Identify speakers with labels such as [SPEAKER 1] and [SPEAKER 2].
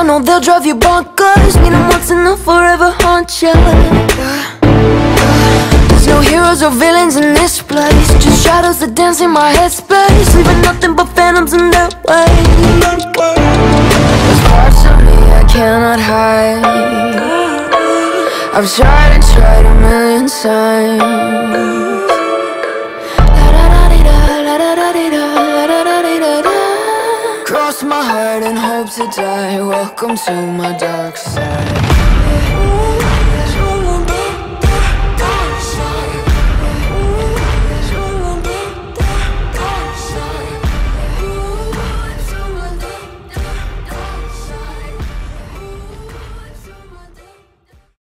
[SPEAKER 1] I know they'll drive you bonkers. Meet them once and they'll forever haunt you. There's no heroes or villains in this place, just shadows that dance in my headspace, leaving nothing but phantoms in their way. There's parts of me I cannot hide. I've tried and tried a million times. Cross my heart and hope to die. Welcome to my dark side.